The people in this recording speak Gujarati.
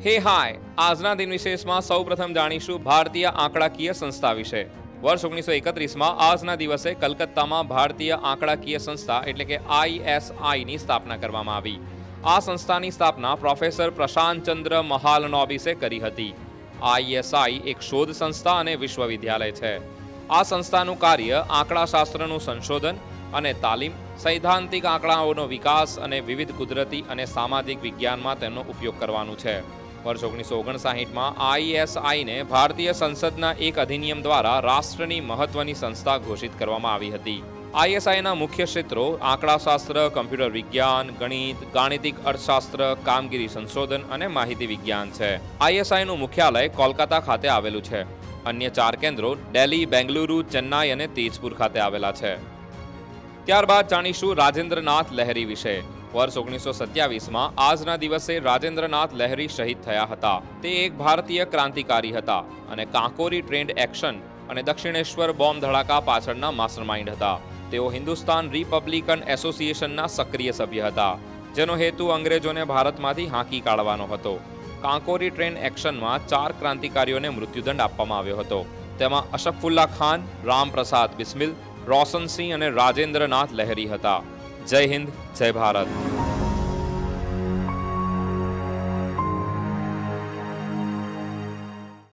હે હાય, આજના દિન વિશેષમાં સૌપ્રથમ જાણીશું ભારતીય આંકડાકીય સંસ્થા વિશે। વર્ષ 1931માં આજના દિવસે કલકત્તામાં ભારતીય આંકડાકીય સંસ્થા એટલે કે ISI ની સ્થાપના કરવામાં આવી। આ સંસ્થાની સ્થાપના પ્રોફેસર પ્રશાંત ચંદ્ર મહાલનોબિસે કરી હતી। ISI એક શોધ સંસ્થા અને વિશ્વવિદ્યાલય છે। આ સંસ્થાનું કાર્ય આંકડાશાસ્ત્રનું સંશોધન અને તાલીમ, સૈદ્ધાંતિક આંકડાઓનો વિકાસ અને વિવિધ કુદરતી અને સામાજિક વિજ્ઞાનમાં તેમનો ઉપયોગ કરવાનું છે। વર્ષ 1959માં ISIને ભારતીય સંસદના એક અધિનિયમ દ્વારા રાષ્ટ્રની મહત્વની સંસ્થા ઘોષિત કરવામાં આવી હતી। ISIના મુખ્ય ક્ષેત્રો આંકડાશાસ્ત્ર, કમ્પ્યુટર વિજ્ઞાન, ગણિત, ગાણિતિક અર્થશાસ્ત્ર, કામગીરી સંશોધન અને માહિતી વિજ્ઞાન છે। ISIનું મુખ્યાલય કોલકાતા ખાતે આવેલું છે। અન્ય 4 કેન્દ્રો દિલ્હી, બેંગલુરુ, ચેન્નાઈ અને તેજપુર ખાતે આવેલા છે। ત્યારબાદ જાણીશું રાજેન્દ્રનાથ લહેરી વિશે। વર્ષ 1927માં આજના દિવસે રાજેન્દ્રનાથ લહેરી શહીદ થયા હતા। તે એક ભારતીય ક્રાંતિકારી હતા અને કાંકોરી ટ્રેન્ડ એક્શન અને દક્ષિણેશ્વર બોમ્બ ધડાકા પાછળના માસ્ટરમાઇન્ડ હતા। તેઓ હિન્દુસ્તાન રિપબ્લિકન એસોસિએશનના સક્રિય સભ્ય હતા, જેનો હેતુ અંગ્રેજોને ભારતમાંથી હાંકી કાઢવાનો હતો। કાંકોરી ટ્રેન એક્શનમાં 4 ક્રાંતિકારીઓને મૃત્યુદંડ આપવામાં આવ્યો હતો। તેમાં અશફુલ્લા ખાન, રામપ્રસાદ બિસ્મિલ, રોશન સિંહ અને રાજેન્દ્રનાથ લહેરી હતા। જય હિન્દ, જય ભારત।